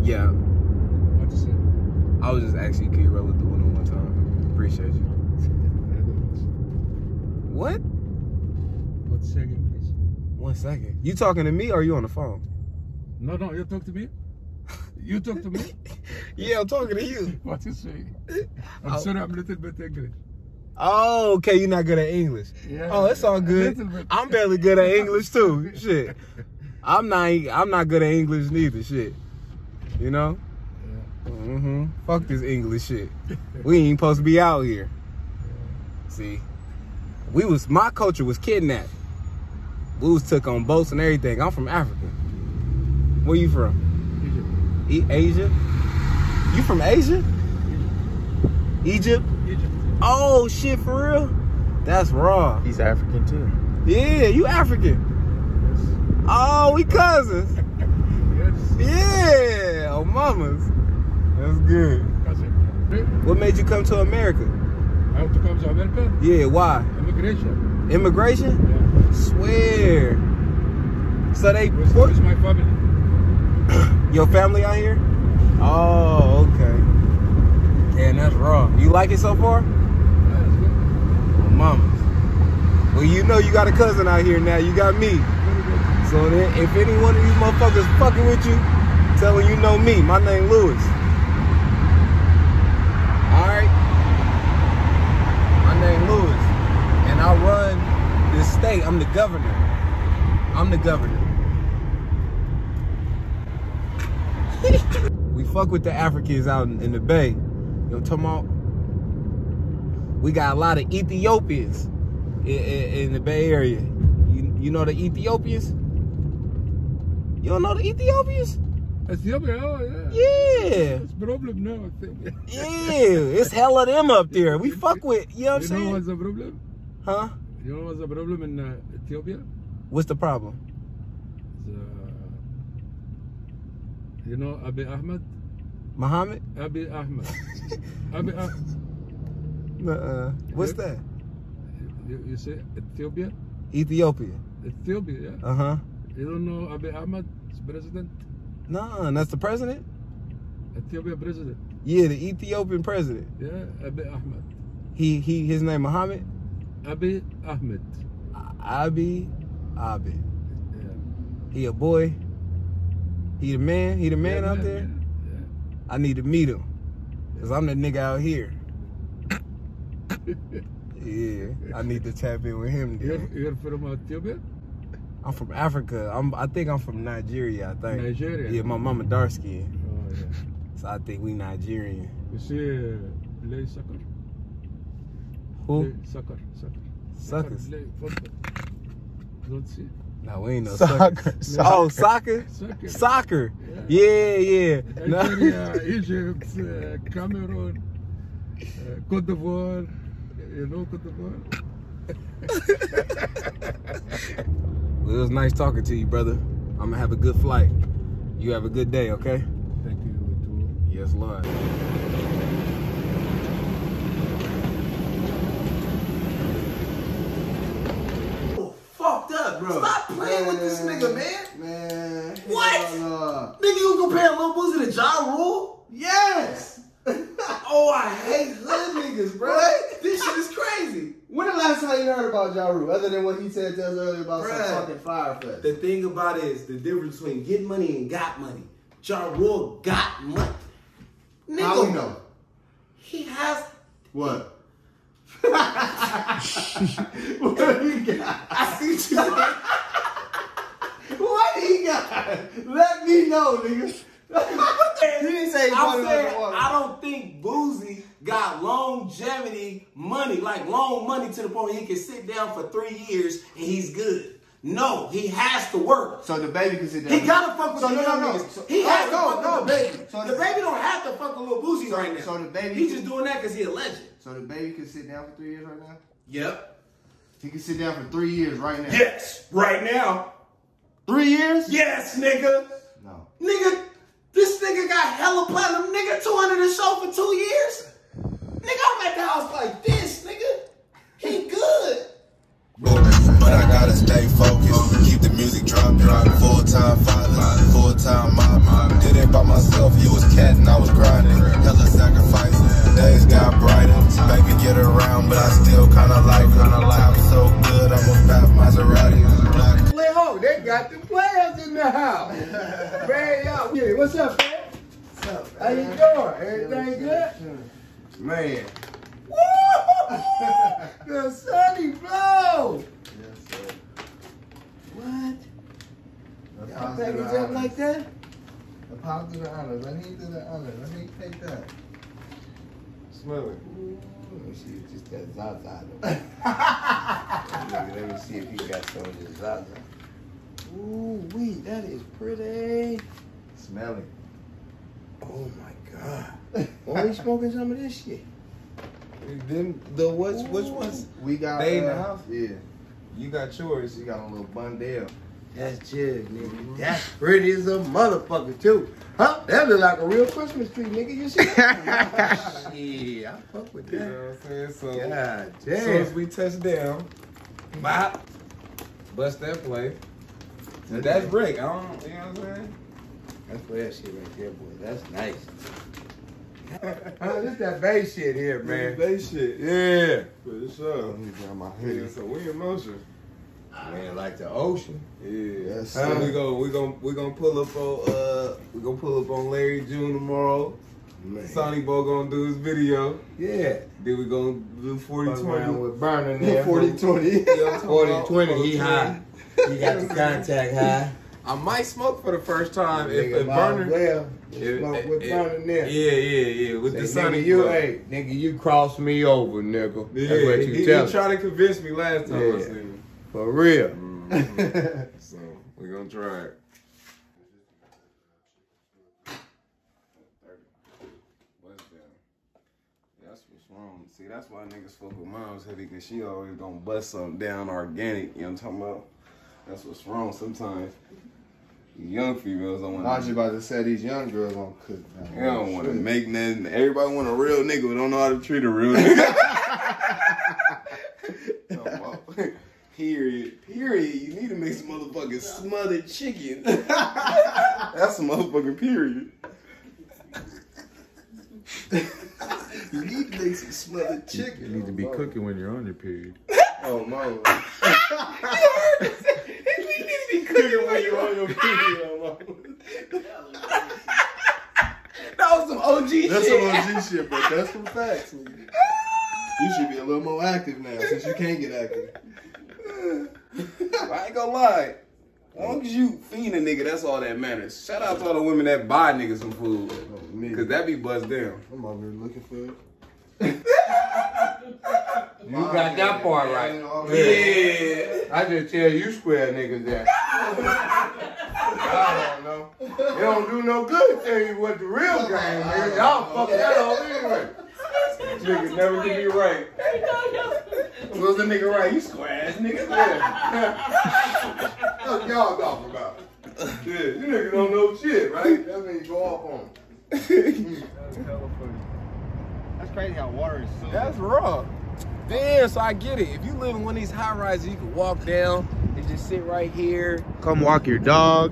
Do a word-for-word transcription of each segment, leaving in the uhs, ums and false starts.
Yeah. What you say? I was just asking, can you roll it the one one time? Appreciate you. What? What second, please? One second. You talking to me or are you on the phone? No, no, you talk to me. You talk to me. Yeah, I'm talking to you. What you say? I'm oh. sorry, I'm a little bit English. Oh, okay, you're not good at English. Yeah, oh, it's all good. I'm barely good at English too. Shit. I'm not I'm not good at English neither, shit. You know? Yeah. Mm-hmm. Fuck this English shit. We ain't supposed to be out here. Yeah. See? We was my culture was kidnapped. We was took on boats and everything. I'm from Africa. Where you from? Egypt. E Asia? You from Asia? Egypt? Egypt. Oh shit, for real? That's raw. He's African too. Yeah, you African. Yes. Oh, we cousins. Yes. Yeah, oh mamas. That's good. Cousin. What made you come to America? I have to come to America? Yeah, why? Immigration. Immigration? Yeah. Swear. So they Where's, where's my family? Your family out here? Oh, okay. Damn, that's raw. You like it so far? Yeah, it's good. Oh, mamas. Well, you know you got a cousin out here now. You got me. So then, if any one of these motherfuckers fucking with you, tell them you know me. My name Lewis. Alright? My name Lewis. And I run this state. I'm the governor. I'm the governor. We fuck with the Africans out in, in the Bay. You know what I'm talking about? We got a lot of Ethiopians in, in, in the Bay Area. You, you know the Ethiopians? You don't know the Ethiopians? Ethiopia, oh yeah. Yeah. It's a problem now, I think. Yeah, it's hella them up there. We fuck with, you know what I'm you saying? You know what's the problem? Huh? You know what's the problem in uh, Ethiopia? What's the problem? The, you know Abiy Ahmed? Muhammad? Abiy Ahmed. Abiy Ahmed. Uh-uh. What's that? You, you say Ethiopia? Ethiopia. Ethiopia, yeah. Uh-huh. You don't know Abiy Ahmed is president? Nah, that's the president? Ethiopia president. Yeah, the Ethiopian president. Yeah, Abiy Ahmed. He he his name Muhammad? Abiy Ahmed. Abiy Abiy. Yeah. He a boy? He the man? He the man yeah, out man, there? Yeah, yeah. I need to meet him. Cause I'm the nigga out here. Yeah, I need to tap in with him. You're, you're from Ethiopia? I'm from Africa. I'm. I think I'm from Nigeria. I think. Nigeria. Yeah, my mama dark skin. Oh yeah. So I think we Nigerian. You see, uh, play soccer. Who? Play soccer, soccer. Suckers. Play football. Don't see. No, we ain't no soccer. Soccer. Oh, soccer. Soccer. Soccer. Yeah, yeah. yeah. Nigeria, Egypt, uh, Cameroon, uh, Cote d'Ivoire. You know Cote d'Ivoire? Well, it was nice talking to you, brother. I'm gonna have a good flight. You have a good day, okay? Thank you too. Yes, Lord. Oh, fucked up, bro. Stop playing man, with this nigga, man. Man. What? No. Nigga, you comparing Lil Boosie to Ja Rule? Yes. Oh, I hate hood niggas, bro. What? This shit is crazy. When the last time you heard about Ja Rule, other than what he said to us earlier about Bruh, some fucking Fire Fest? The thing about it is the difference between get money and got money. Ja Rule got money. Nigga, how we know? He has... What? What he got? I see what you saying. What he got? Let me know, nigga. You didn't say I'm saying, I don't think Boosie got longevity money, like long money to the point where he can sit down for three years and he's good. No, he has to work. So the baby can sit down. He gotta fuck with so the no, young no, no. niggas. So, he no, has to no, fuck no, with the baby. So the, the baby don't have to fuck with Lil Boosie so, right now. So the baby... He's just doing that because he a legend. So the baby can sit down for three years right now? Yep. He can sit down for three years right now? Yes, right now. Three years? Yes, nigga. No. Nigga, this nigga got hella platinum. Nigga, two hundred a show for two years. Nigga, I'm at the house like this, nigga. He good. But I gotta stay focused. Keep the music drop, drop. Full time father, full time mom. Did it by myself. Fred's in the house. Fred, y'all. Yeah, what's up, Fred? What's up, How you man? doing? Everything good? Man. Woo! The sunny blow. Yes, sir. What? The Y'all positive package up honors. like that? The positive honors. Let me do the honors. Let me take that. Smell it. Let me see if just that Zaza. Let me see if he got some of this Zaza. Ooh, wee, that is pretty. Smell it. Oh my God. Why you smoking some of this shit? Them, the which, which ones? We got. They in the uh, house? Yeah. You got yours. You got a little bundle. That's just, nigga. That's pretty as a motherfucker, too. Huh? That look like a real Christmas tree, nigga. You see that? Yeah, I fuck with You that. know what I'm saying? So, God as damn. soon as we touch down, bop, bust that play. But that's Rick. I don't, you know what I'm saying? That's for that shit right there, boy. That's nice. Huh, this that bass shit here, man. Bass shit. Yeah. For sure. Let me grab my Yeah, hoodie. so we in motion. Man, like the ocean. Yeah. Yes, So sir. we go we gonna we gonna pull up on uh we gonna pull up on Larry June tomorrow. Man. Sonniebo gonna do his video. Yeah. Then we gonna do forty Fuck around twenty. with Burner there. forty twenty. forty twenty, he high. He got the contact high. I might smoke for the first time if, Nigga, if might as Burner. well. if- Smoke with if- Burner there. Yeah, yeah, yeah. With Say, the nigga, Sonny you, boy. hey, nigga, you crossed me over, nigga. Yeah, That's what he, you he, tell he me. tried to convince me last time I Yeah. seen him. For real. Mhm. So we gonna try it. What's that? That's what's wrong. See, that's why niggas fuck with mom's heavy, because she always gonna bust something down organic. You know what I'm talking about? That's what's wrong sometimes. Young females don't I was want just to. about to say these young girls don't cook. Man. They don't want to make nothing. Everybody want a real nigga, but don't know how to treat a real nigga. Period. Period. You need to make some motherfucking smothered chicken. That's a motherfucking period. You need to make some smothered chicken. You need to be cooking when you're on your period. Oh no. You need to be cooking when you're on your period. That was some O G That's shit. some O G shit, but that's some facts. Nigga. You should be a little more active now since you can't get active. I ain't gonna lie. As long as you feed a nigga, that's all that matters. Shout out to all the women that buy niggas some food. Me. Cause that be buzzed down. I'm over here looking for it. You got that part right. Yeah. I just tell you square niggas that. Y'all don't know. It don't do no good to tell you what the real game is. Y'all fuck that up anyway. Niggas never can be right. Was the nigga right? You square ass nigga. What y'all talking about? Yeah, you niggas don't know shit, right? That means go off on them. That's crazy how water is so. That's raw. Damn, so I get it. If you live in one of these high rises, you can walk down and just sit right here. Come walk your dog.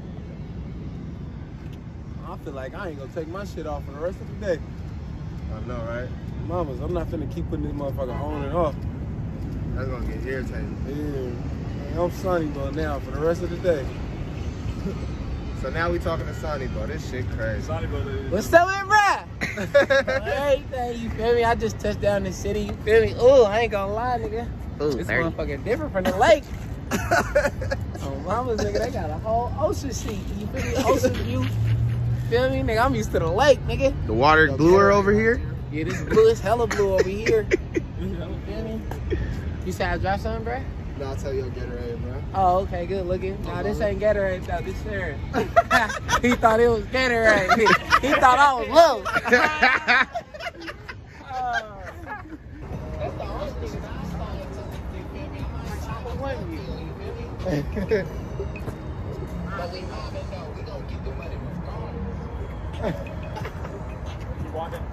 I feel like I ain't gonna take my shit off for the rest of the day. I know, right? Mamas, I'm not finna keep putting this motherfucker on and off. That's gonna get irritating. Yeah. I'm Sonniebo now for the rest of the day. So now we talking to Sonniebo. This shit crazy. What's up with bruh? Everything, you feel me? I just touched down the city, you feel me? Ooh, I ain't gonna lie, nigga. Ooh, This dirty. motherfucker different from the lake. Oh, mama's nigga, they got a whole ocean seat, you feel me? Ocean view. Feel me, nigga? I'm used to the lake, nigga. The water bluer over here? Yeah, this blue is hella blue over here. You feel me? You said I dropped something, bruh? No, I'll tell you I'll get her in, bro. Oh, okay, good looking. Nah, this ain't Gatorade though, this Sharon. He thought it was Gatorade. He, he thought I was low. Oh. That's the only thing that I started to, you feel me? I'm on top of one view, you feel me? But we mobbing though, we gonna get the money regardless. You walking?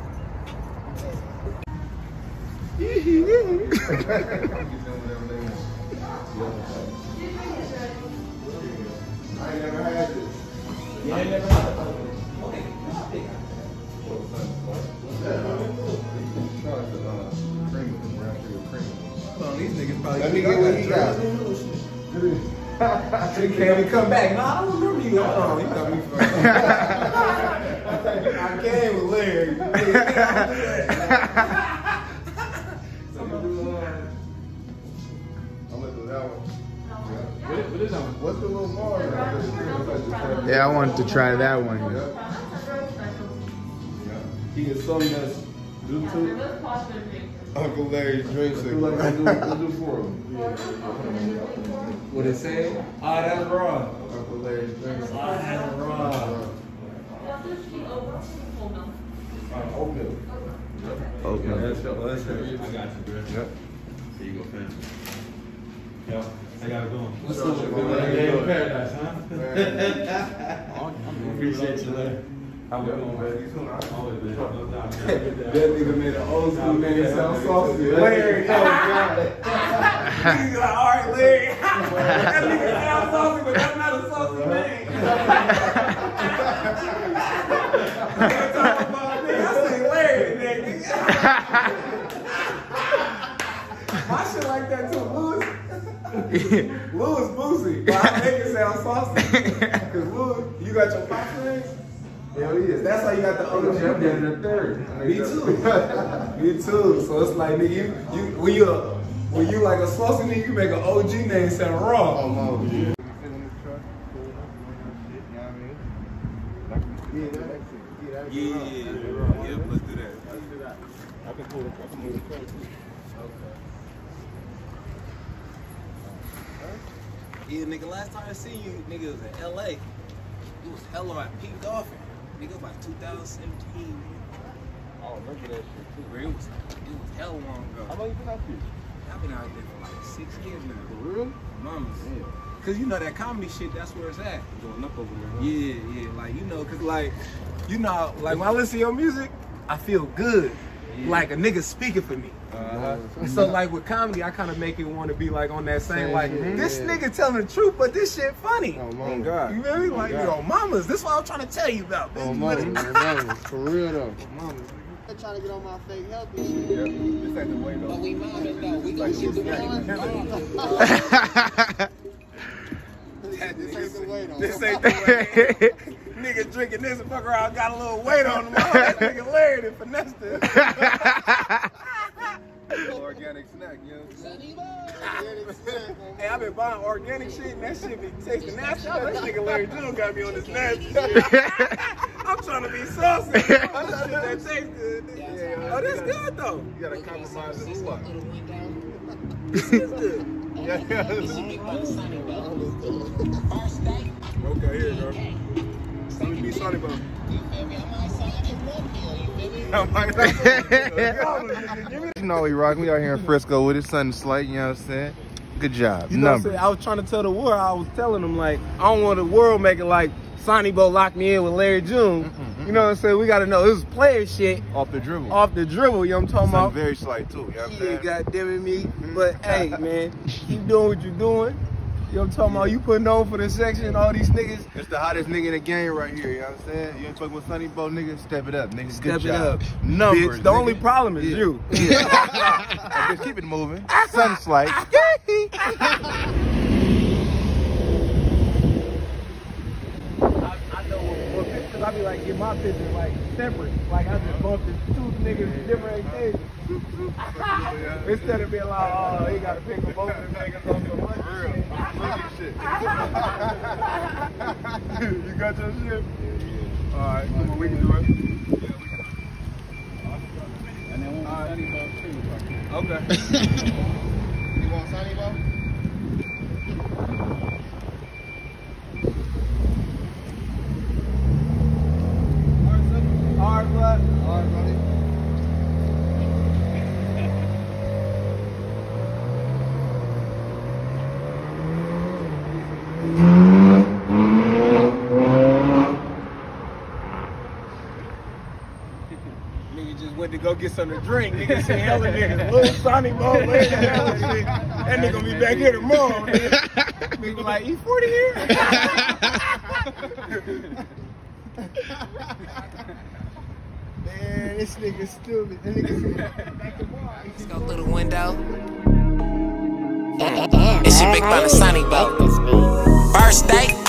I ain't never had this. You ain't never had it? Okay. Oh, these niggas probably Let me get what he got. She can't even come back. Nah, I don't remember you. Hold on, you got me fucked. I came with Larry. What's the little bar? Yeah, I wanted to try that one. He is something that's due to Uncle Larry's drink signal. what it say? Oh, that's raw. Uncle Larry's drink signal. Oh, that's raw. Oatmeal. Oatmeal. That's your listen. I got you, bro. Yep. There you go, fam. Yo, I gotta go. What's up, Good man? man. Paradise, huh? Appreciate you, Larry. How we doing, man? Always, man. No doubt, man. That nigga made an old school name sound saucy. Larry, oh god. He's like, all right, Larry. That nigga sound saucy, but that's not a saucy name. Nigga talking about me. I say Larry, nigga. My shit like that too, Louis. Louis Boosie. But I make it sound saucy. Cause Louis, you got your pop names? Hell yes. That's how you got the O G. I'm getting a third. Me too. Me too. So it's like, nigga, you, you when you a, when you like a saucy nigga, you make an O G name sound raw. Oh, no. Yeah. Sit in the truck, pull up, you know what I mean? Yeah, that's it. Yeah, that's Yeah, it. yeah, yeah. Yeah, let's do that. Let's do that. I can pull the I can move the truck. Yeah, nigga, last time I seen you, nigga, was in L A. It was hella at Pink Dolphin. Nigga, it was like two thousand seventeen. I remember that shit too. Bro, it was, it was hella long ago. How long you been out here? I've been out there for like six years now. For real? Mamas. Yeah. Cause you know that comedy shit, that's where it's at. Going up over there, huh? Yeah, yeah, like, you know, cause like, you know, like when I listen to your music, I feel good. Yeah. Like a nigga speaking for me. Uh-huh. So like with comedy, I kind of make it want to be like on that same, Same like, shit, this yeah. nigga telling the truth, but this shit funny. Oh, mama. God. You feel me? Like, God. yo, mamas, this is what I'm trying to tell you about. Oh, Bitch. mama. Oh, mama. For real, though. Mama. They're trying to get on my fake healthy shit. Yeah. This ain't the way, though. But we mobbing though. We gonna keep the one. This ain't the way though. This ain't the way. Nigga drinking this and fuck around, got a little weight on him. Oh, that nigga Larry done finessed it. Organic snack, you know what I'm saying? Hey, I've been buying organic shit and that shit be tasting nasty. I was like, nigga Larry June got me on this nasty shit. I'm trying to be saucy. This shit that tastes good. Nigga. Oh, this good though. You gotta compromise the what? This is good. Yeah, yeah. Okay, here you go. Let me be Sonniebo. You know we rocking. We out here in Frisco with it. Sunday Slate. You know what I'm saying? Good job. You know what I'm Numbers. saying? I was trying to tell the world, I was telling them, like, I don't want the world making like Sonniebo locked me in with Larry June. Mm-mm, You know what I'm saying? We got to know this is player shit Off the dribble. off the dribble. You know what I'm talking Something about? very slight too. You know what I'm Yeah, saying? goddamn it, me. But hey, man, keep doing what you're doing. You know what I'm talking about? You putting on for the section, all these niggas. It's the hottest nigga in the game right here. You know what I'm saying? You ain't fucking with Sonniebo, nigga. Step it up, nigga. Step Good it job. up. Numbers. Bitch, the nigga. only problem is Yeah. you. Yeah. Just keep it moving. Sun Slate. I, I know what, what because I be like, get my picture like separate. Like I just bumped into two niggas different occasions. Instead of being like, oh, he got to pick up both of them niggas on some money. For real. Shit. You got your shit? Alright, come on, we can do it. And then we want Sonniebo too. Okay. You want Sonniebo? Alright, bud. Alright, buddy. Nigga just went to go get something to drink. Nigga seen hella niggas. Little Sonniebo, Larry, hella shit. That nigga gonna be back here tomorrow, nigga. Nigga like, E forty here? Man, this nigga stupid. That nigga back tomorrow. Let's go through the window. It's your big brother Sonniebo. birthday.